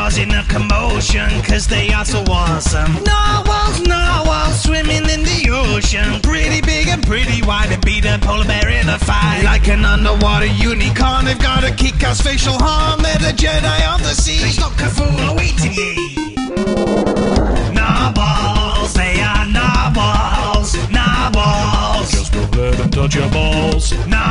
causing a commotion, cause they are so awesome. Narwhals, narwhals, swimming in the ocean. Pretty big and pretty wide, and beat a polar bear in a fight. Like an underwater unicorn, they've got a kick-ass facial harm. They're the Jedi of the sea. They stop Cthulhu eating ye. Narwhals, they are narwhals. Narwhals, just don't let them touch your balls. Narwhals.